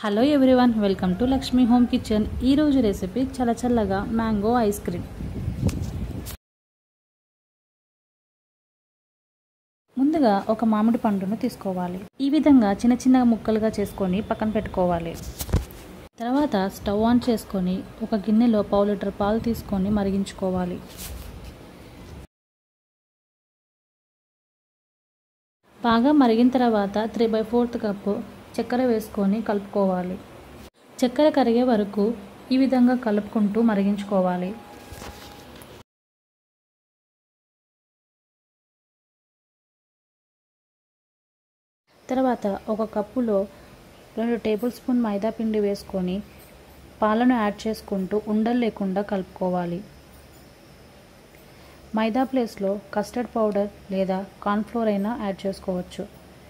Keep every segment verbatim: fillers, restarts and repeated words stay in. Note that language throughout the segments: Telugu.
Hello everyone, welcome to Lakshmi home kitchen. ఈరోజు రెసిపీ చల్లచల్లగా మ్యాంగో ఐస్ క్రీమ్. ముందుగా ఒక మామిడి పండును తీసుకోవాలి. ఈ విధంగా చిన్న చిన్న ముక్కలుగా చేసుకొని పక్కన పెట్టుకోవాలి. తర్వాత స్టవ్ ఆన్ చేసుకొని ఒక గిన్నెలో పావు లీటర్ పాలు తీసుకొని మరిగించుకోవాలి. బాగా మరిగిన తర్వాత త్రీ బై ఫోర్త్ కప్పు చక్కెర వేసుకొని కలుపుకోవాలి. చక్కెర కరిగే వరకు ఈ విధంగా కలుపుకుంటూ మరిగించుకోవాలి. తర్వాత ఒక కప్పులో రెండు టేబుల్ స్పూన్ మైదా పిండి వేసుకొని పాలను యాడ్ చేసుకుంటూ ఉండలు లేకుండా కలుపుకోవాలి. మైదా ప్లేస్లో కస్టర్డ్ పౌడర్ లేదా కార్న్ఫ్లోర్ అయినా యాడ్ చేసుకోవచ్చు.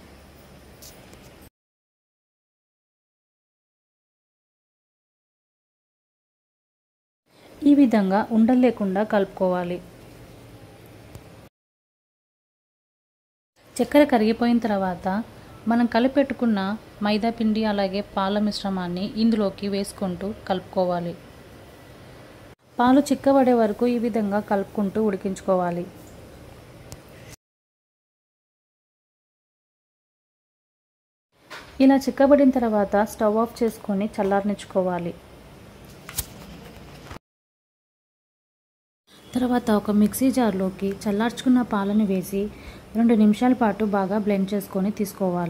ఈ విధంగా ఉండలు లేకుండా కలుపుకోవాలి. చక్కెర కరిగిపోయిన తర్వాత మనం కలిపెట్టుకున్న మైదా పిండి అలాగే పాల మిశ్రమాన్ని ఇందులోకి వేసుకుంటూ కలుపుకోవాలి. పాలు చిక్కబడే వరకు ఈ విధంగా కలుపుకుంటూ ఉడికించుకోవాలి. ఇలా చిక్కబడిన తర్వాత స్టవ్ ఆఫ్ చేసుకొని చల్లారనిచ్చుకోవాలి. తర్వాత ఒక మిక్సీ జార్లోకి చల్లార్చుకున్న పాలను వేసి రెండు నిమిషాల పాటు బాగా బ్లెండ్ చేసుకొని తీసుకోవాలి.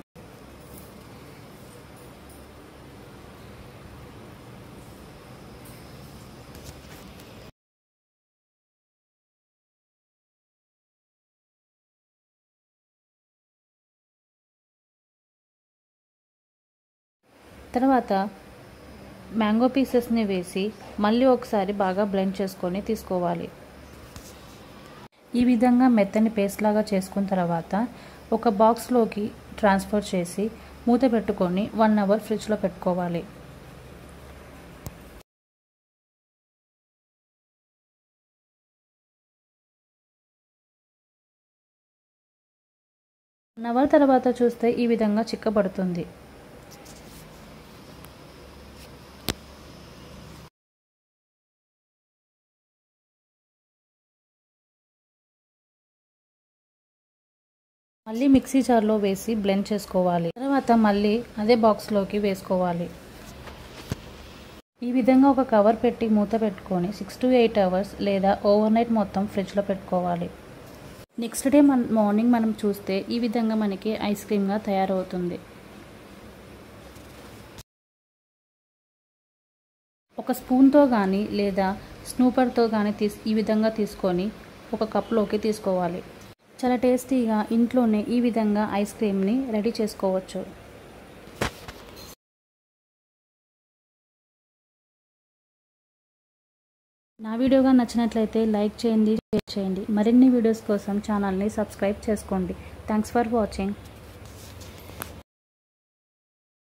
తర్వాత మ్యాంగో పీసెస్ని వేసి మళ్ళీ ఒకసారి బాగా బ్లెండ్ చేసుకొని తీసుకోవాలి. ఈ విధంగా మెత్తని పేస్ట్ లాగా చేసుకున్న తర్వాత ఒక బాక్స్లోకి ట్రాన్స్ఫర్ చేసి మూత పెట్టుకొని వన్ అవర్ ఫ్రిడ్జ్లో పెట్టుకోవాలి. వన్ అవర్ తర్వాత చూస్తే ఈ విధంగా చిక్కబడుతుంది. మళ్ళీ మిక్సీ జార్లో వేసి బ్లెండ్ చేసుకోవాలి. తర్వాత మళ్ళీ అదే బాక్స్లోకి వేసుకోవాలి. ఈ విధంగా ఒక కవర్ పెట్టి మూత పెట్టుకొని సిక్స్ టు ఎయిట్ అవర్స్ లేదా ఓవర్ నైట్ మొత్తం ఫ్రిడ్జ్లో పెట్టుకోవాలి. నెక్స్ట్ డే మన మార్నింగ్ మనం చూస్తే ఈ విధంగా మనకి ఐస్ క్రీమ్గా తయారవుతుంది. ఒక స్పూన్తో కానీ లేదా స్నూపర్తో కానీ తీసి ఈ విధంగా తీసుకొని ఒక కప్లోకి తీసుకోవాలి. చాలా టేస్టీగా ఇంట్లోనే ఈ విధంగా ఐస్ క్రీమ్ని రెడీ చేసుకోవచ్చు. నా వీడియోగా నచ్చినట్లయితే లైక్ చేయండి, షేర్ చేయండి. మరిన్ని వీడియోస్ కోసం ఛానల్ని సబ్స్క్రైబ్ చేసుకోండి. Thanks for watching.